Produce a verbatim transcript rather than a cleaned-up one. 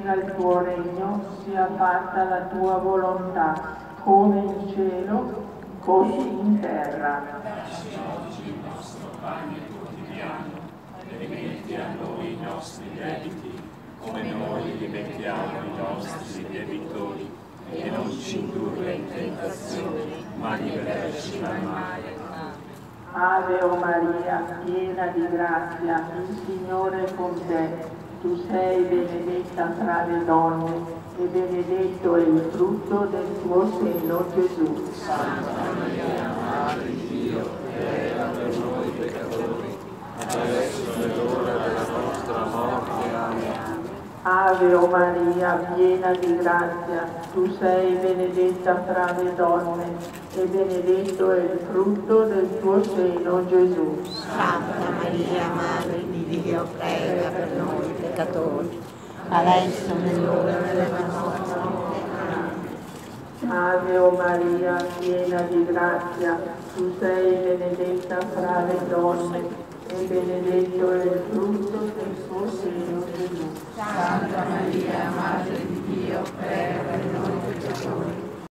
venga il tuo regno, sia fatta la tua volontà, come in cielo, così in terra. Dacci oggi il nostro pane quotidiano, e rimetti a noi i nostri debiti, come noi rimettiamo i nostri debitori, e non ci indurre in tentazione, ma liberaci dal male. Ave o Maria, piena di grazia, il Signore è con te. Tu sei benedetta tra le donne, e benedetto è il frutto del tuo seno, Gesù. Santa Maria, Madre di Dio, prega per noi peccatori, adesso è l'ora della nostra morte. Amen. Ave o Maria, piena di grazia, tu sei benedetta tra le donne, e benedetto è il frutto del tuo seno, Gesù. Santa Maria, Madre di Dio, prega per noi peccatori, adesso è l'ora della nostra morte. Ave o Maria, piena di grazia, tu sei benedetta fra le donne, e benedetto è il frutto del tuo seno, Gesù.